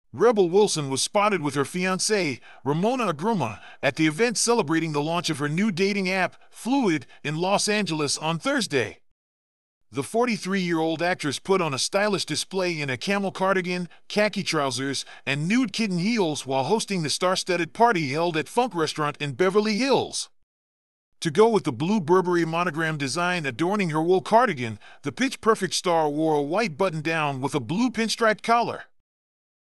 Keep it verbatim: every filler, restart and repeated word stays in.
Rebel Wilson was spotted with her fiancée, Ramona Agruma, at the event celebrating the launch of her new dating app, Fluid, in Los Angeles on Thursday. The forty-three-year-old actress put on a stylish display in a camel cardigan, khaki trousers, and nude kitten heels while hosting the star-studded party held at Funke Restaurant in Beverly Hills. To go with the blue Burberry monogram design adorning her wool cardigan, the pitch-perfect star wore a white button-down with a blue pinstriped collar.